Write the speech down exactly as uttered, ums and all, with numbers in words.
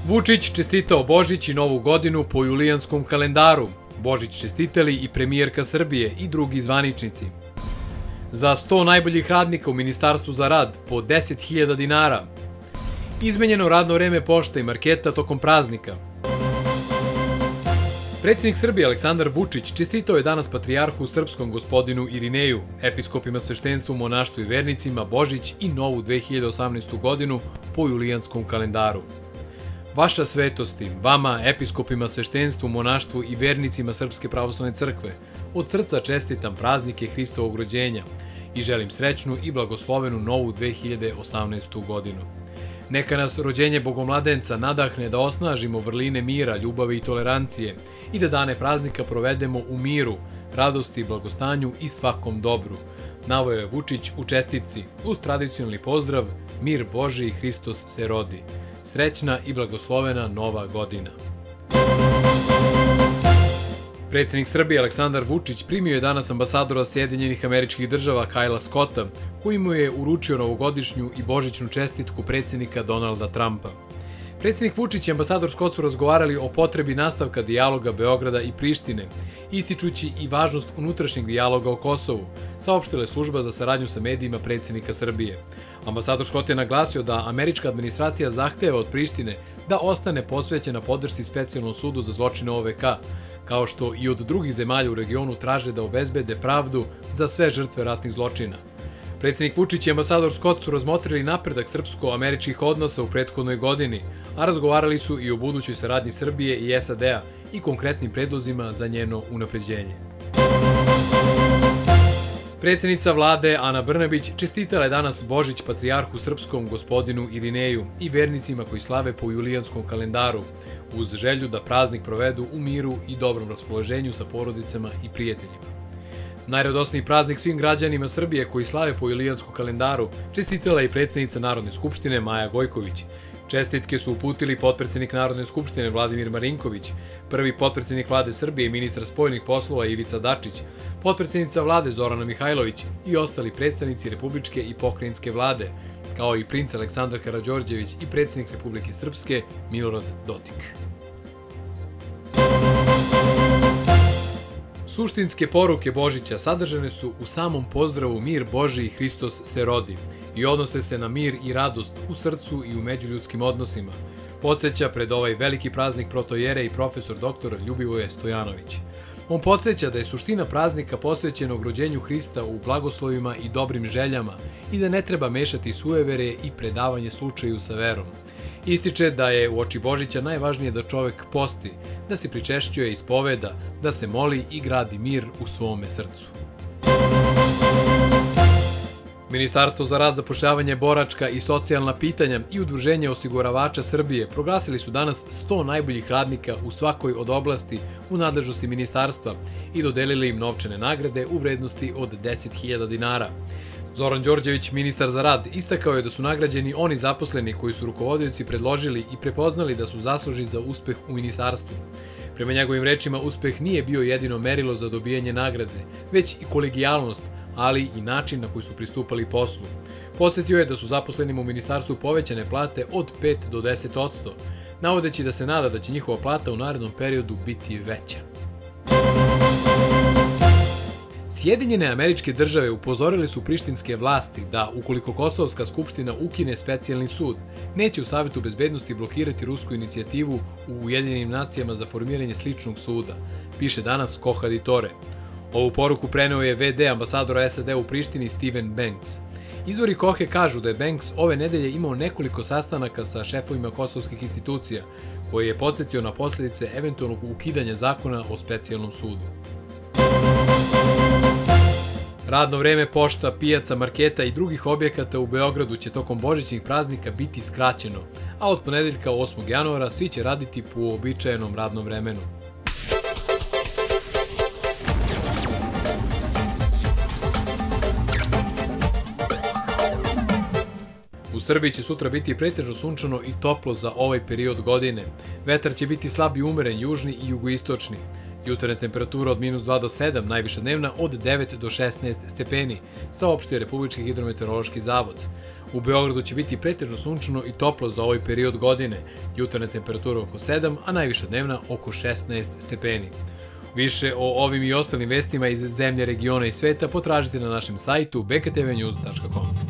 Vučić čestitao Božić i Novu godinu po julijanskom kalendaru. Božić čestitali i premijerka Srbije i drugi zvaničnici. Za sto najboljih radnika u Ministarstvu za rad po deset hiljada dinara. Izmenjeno radno vreme pošta i marketa tokom praznika. Predsjednik Srbije Aleksandar Vučić čestitao je danas patrijarhu srpskom gospodinu Irineju, episkopima, sveštenstvu, monaštvu i vernicima Božić i Novu dve hiljade osamnaestu godinu po julijanskom kalendaru. Vaša svetosti, vama, episkopima, sveštenstvu, monaštvu i vernicima Srpske pravoslavne crkve, od srca čestitam praznike Hristovog rođenja i želim srećnu i blagoslovenu Novu dve hiljade osamnaestu godinu. Neka nas rođenje Bogomladenca nadahne da osnažimo vrline mira, ljubavi i tolerancije i da dane praznika provedemo u miru, radosti, blagostanju i svakom dobru. Naveo je Vučić u čestitci uz tradicionalni pozdrav Mir Božiji, Hristos se rodi. Srećna i blagoslovena Nova godina. Predsjednik Srbije Aleksandar Vučić primio je danas ambasadora Sjedinjenih Američkih Država Kajla Scotta, koji mu je uručio novogodišnju i božićnu čestitku predsjednika Donalda Trumpa. Predsjednik Vučić i ambasador Scott su razgovarali o potrebi nastavka dijaloga Beograda i Prištine, ističući i važnost unutrašnjeg dijaloga o Kosovu, saopštila je služba za saradnju sa medijima predsjednika Srbije. Ambasador Scott je naglasio da američka administracija zahteva od Prištine da ostane posvećena podršci Specijalnom sudu za zločine O V K, kao što i od drugih zemalja u regionu traže da obezbede pravdu za sve žrtve ratnih zločina. Predsjednik Vučić i ambasador Scott su razmotrili napredak srpsko-američkih odnosa u prethodnoj godini, a razgovarali su i o budućoj saradnji Srbije i S A D-a i konkretnim predlozima za njeno unapređenje. Predsjednica vlade Ana Brnabić čestitala je danas Božić patrijarhu srpskom gospodinu Irineju i vernicima koji slave po julijanskom kalendaru, uz želju da praznik provedu u miru i dobrom raspoloženju sa porodicama i prijateljima. Najradosniji praznik svim građanima Srbije koji slave po julijanskom kalendaru čestitala je i predsjednica Narodne skupštine Maja Gojković. Čestitke su uputili potpredsjednik Narodne skupštine Vladimir Marinković, prvi potpredsjednik vlade Srbije i ministar spoljnih poslova Ivica Dačić, potpredsjednica vlade Zorana Mihajlović i ostali predstavnici republičke i pokrajinske vlade, kao i princ Aleksandar Karađorđević i predsjednik Republike Srpske Milorad Dodik. Suštinske poruke Božića sadržane su u samom pozdravu Mir Božiji, Hristos se rodi i odnose se na mir i radost u srcu i u međuljudskim odnosima, podsjeća pred ovaj veliki praznik protojere i profesor doktor Ljubivoje Stojanović. On podsjeća da je suština praznika posvećenog rođenju Hrista u blagoslovima i dobrim željama i da ne treba mešati suevere i predavanje slučaju sa verom. Ističe da je u oči Božića najvažnije da čovek posti, da se pričešćuje ispoveda, da se moli i gradi mir u svome srcu. Ministarstvo za rad, zapošljavanje, boračka i socijalna pitanja i Udruženje osiguravača Srbije proglasili su danas sto najboljih radnika u svakoj od oblasti u nadležnosti ministarstva i dodelili im novčane nagrade u vrednosti od deset hiljada dinara. Zoran Đorđević, ministar za rad, istakao je da su nagrađeni oni zaposleni koji su rukovodioci predložili i prepoznali da su zaslužni za uspeh u ministarstvu. Prema njegovim rečima, uspeh nije bio jedino merilo za dobijanje nagrade, već i kolegijalnost, ali i način na koji su pristupali poslu. Podsjetio je da su zaposlenima u ministarstvu povećane plate od pet do deset posto, navodeći da se nada da će njihova plata u narednom periodu biti veća. Sjedinjene Američke Države upozorile su prištinske vlasti da, ukoliko Kosovska skupština ukine specijalni sud, neće u Savetu bezbednosti blokirati rusku inicijativu u Ujedinjenim nacijama za formiranje sličnog suda, piše danas Koha Ditore. Ovu poruku preneo je ve de ambasadora S A D u Prištini Steven Banks. Izvori Kohe kažu da je Banks ove nedelje imao nekoliko sastanaka sa šefovima kosovskih institucija, koje je podsjetio na posljedice eventualnog ukidanja zakona o specijalnom sudu. Radno vreme pošta, pijaca, marketa i drugih objekata u Beogradu će tokom božićnih praznika biti skraćeno, a od ponedeljka osmog januara svi će raditi po uobičajenom radnom vremenu. U Srbiji će sutra biti pretežno sunčano i toplo za ovaj period godine. Vetar će biti slab i umeren, južni i jugoistočni. Jutarnja temperatura od minus dva do sedam, najviša dnevna od devet do šesnaest stepeni, saopštio Republički hidrometeorološki zavod. U Beogradu će biti pretežno sunčano i toplo za ovaj period godine, jutarnja temperatura oko sedam, a najviša dnevna oko šesnaest stepeni. Više o ovim i ostalim vestima iz zemlje, regiona i sveta potražite na našem sajtu b k t v news tačka com.